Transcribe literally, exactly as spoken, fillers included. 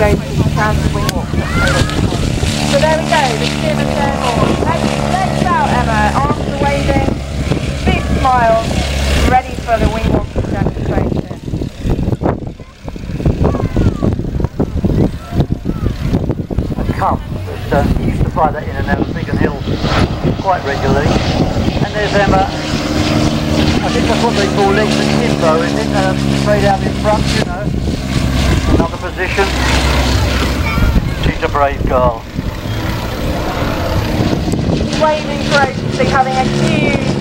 go to Transit Wing Walk. So there we go, the sim is going on. Legs, legs out, Emma, arms are waving, big smile, ready for the wing walking demonstration. A cub that uh, used to fly that in and out of Biggin Hill quite regularly. And there's Emma. I think that's what they call legs and kimbo, isn't it? Uh, straight out in front, you know. Another position. She's a brave girl. Waving gracefully, having a huge